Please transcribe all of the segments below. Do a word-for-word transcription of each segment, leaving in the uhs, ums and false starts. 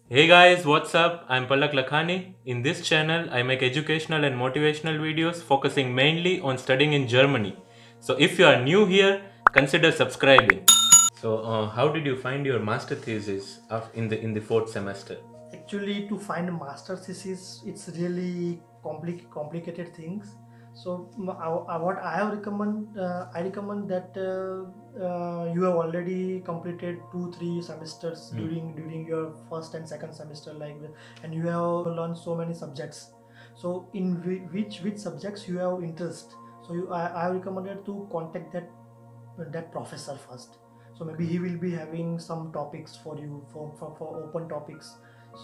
Hey guys, what's up? I'm Palak Lakhani. In this channel, I make educational and motivational videos focusing mainly on studying in Germany. So if you are new here, consider subscribing. So uh, how did you find your master thesis of in the in the fourth semester? Actually, to find a master thesis, it's really compli- complicated things. So m- I- I- what I have recommend, uh, I recommend that uh, uh, you have already completed two, three semesters Mm. during during your first and second semester, like, the- and you have learned so many subjects. So in whi- which which subjects you have interest. So you, I, I have recommended to contact that that professor first. So maybe he will be having some topics for you for, for, for open topics.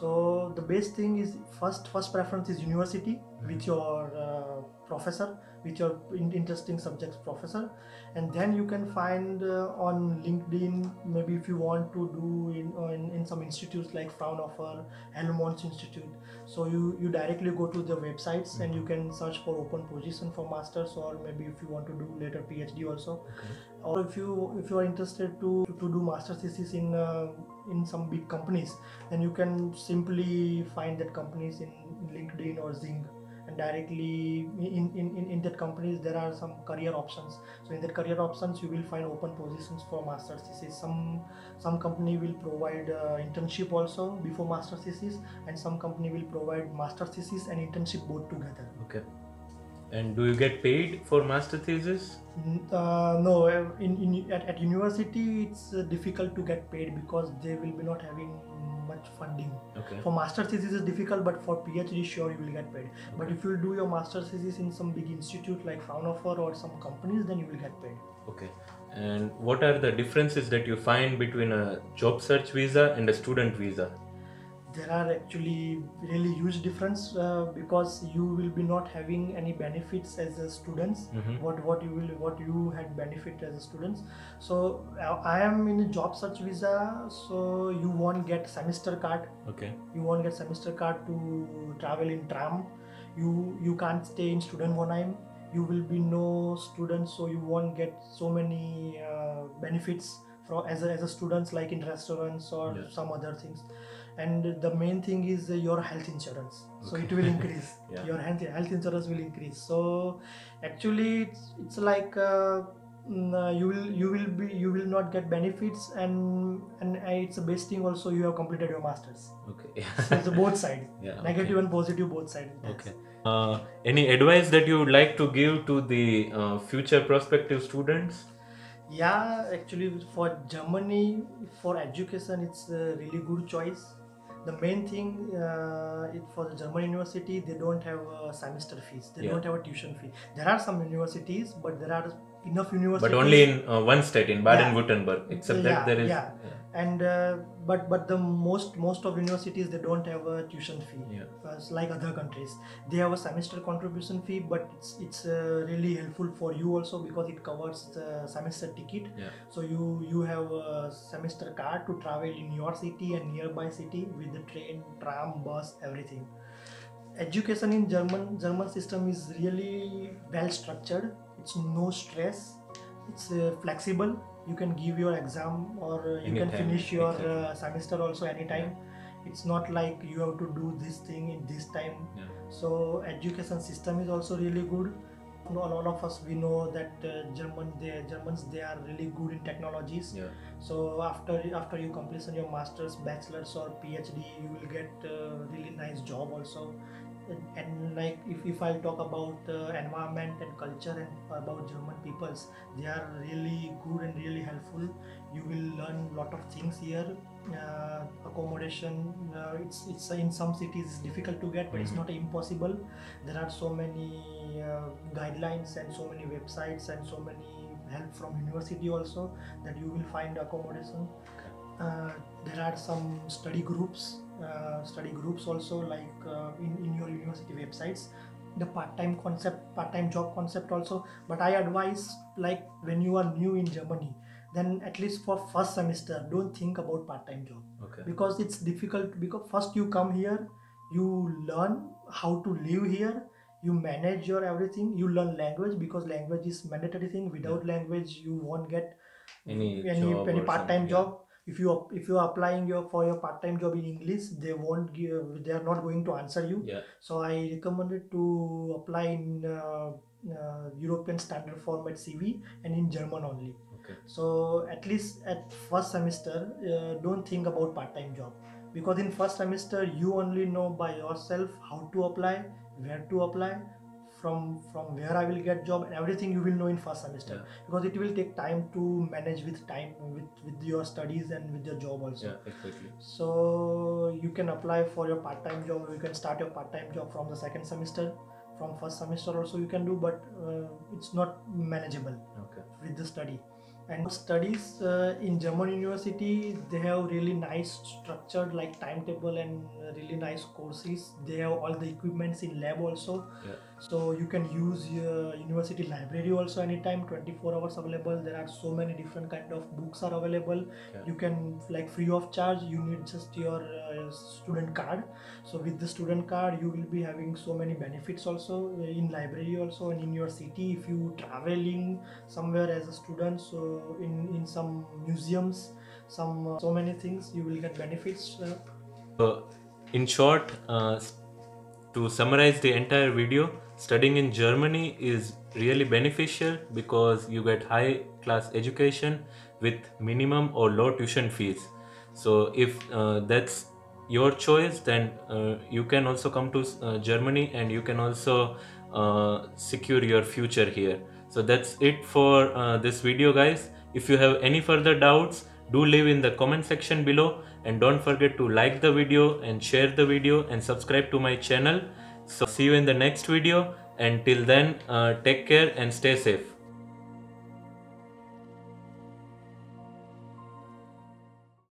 So the best thing is first first preference is university with your uh, professor, with your in- interesting subjects professor, and then you can find uh, on LinkedIn, maybe if you want to do in, uh, in in some institutes like Fraunhofer, Helmholtz Institute. So you you directly go to the websites and you can search for open position for masters, or maybe if you want to do later PhD also. Okay. Or if you if you are interested to to do master thesis in uh, in some big companies, then you can simply find that companies in, in LinkedIn or Zing, and directly in, in, in, in that companies there are some career options. So in that career options you will find open positions for master thesis. Some some company will provide uh, internship also before master thesis, and some company will provide master thesis and internship both together. Okay. And do you get paid for master thesis? Uh, no, uh, in, in at, at university it's uh, difficult to get paid because they will be not having much funding. Okay. For master thesis is difficult, but for PhD sure you will get paid. But Okay. if you do your master thesis in some big institute like Fraunhofer or some companies, then you will get paid. Okay. And what are the differences that you find between a job search visa and a student visa? There are actually really huge difference uh, because you will be not having any benefits as a students. Mhm. what what you will what you had benefit as a students. So uh, I am in a job search visa, so you won't get semester card. Okay. You won't get semester card to travel in tram. You you can't stay in student Wohnheim. You will be no student, so you won't get so many uh, benefits for as a, as a students, like in restaurants or Yeah. some other things. And the main thing is uh, your health insurance. So Okay. it will increase. Yeah. Your health, health insurance will increase. So actually it's, it's like uh, mm, uh, you will you will be you will not get benefits, and and uh, it's the best thing also you have completed your masters. Okay. So it's both sides. Yeah. Negative Okay. and positive, both sides. Okay. Uh, any advice that you would like to give to the uh, future prospective students? Yeah, actually for Germany, for education it's a really good choice. The main thing uh, it, for the German university, they don't have a semester fees. They Yeah. don't have a tuition fee. There are some universities, but there are enough universities. But only in uh, one state, in Baden-Württemberg. Except yeah, that there is. yeah. And uh, but but the most most of universities, they don't have a tuition fee. Yeah. Uh, it's like other countries, they have a semester contribution fee, but it's it's uh, really helpful for you also because it covers the semester ticket. Yeah. So you you have a semester card to travel in your city and nearby city with the train, tram, bus, everything. Education in german german system is really well structured. It's no stress. It's uh, flexible. You can give your exam, or uh, you Anytime, can finish your exactly. uh, semester also anytime. It's not like you have to do this thing in this time. Yeah. So education system is also really good. All, all of us, we know that uh, german they germans, they are really good in technologies. Yeah. So after after you completion your masters, bachelors or PhD, you will get a really nice job also. And, and like if, if I talk about uh, environment and culture and about German peoples, they are really good and really helpful. You will learn a lot of things here. Uh, accommodation, uh, it's it's in some cities it's difficult to get, but it's Mhm. not impossible. There are so many uh, guidelines and so many websites and so many help from university also, that you will find accommodation. Uh, there are some study groups, uh, study groups also, like uh, in, in your university websites. The part-time concept, part-time job concept also. But I advise, like when you are new in Germany, then at least for first semester, don't think about part-time job. Okay. Because it's difficult. Because first you come here, you learn how to live here, you manage your everything, you learn language, because language is mandatory thing. Without Yeah. language you won't get Any any, job any or part-time something, yeah. job. if you if you are applying your for your part-time job in English, they won't give, they are not going to answer you. Yeah. So I recommended to apply in uh, uh, European standard format C V and in German only. Okay. So at least at first semester, uh, don't think about part-time job, because in first semester you only know by yourself how to apply, where to apply, from from where I will get job, and everything you will know in first semester. Yeah. Because it will take time to manage with time with with your studies and with your job also. Yeah, exactly. So you can apply for your part-time job, you can start your part-time job from the second semester. From first semester also you can do, but uh, it's not manageable. Okay. With the study. And studies uh, in German university, they have really nice structured like timetable and really nice courses. They have all the equipments in lab also. Yeah. So you can use your university library also anytime, twenty-four hours available. There are so many different kind of books are available. Yeah. You can like free of charge, you need just your uh, student card. So with the student card you will be having so many benefits also in library also, and in your city if you traveling somewhere as a student, so in in some museums, some uh, so many things you will get benefits. uh, So in short, uh, to summarize the entire video, studying in Germany is really beneficial because you get high class education with minimum or low tuition fees. So if uh, that's your choice, then uh, you can also come to uh, Germany, and you can also uh, secure your future here. So that's it for uh, this video, guys. If you have any further doubts, do leave in the comment section below, and don't forget to like the video and share the video and subscribe to my channel. So see you in the next video, and till then, uh, take care and stay safe.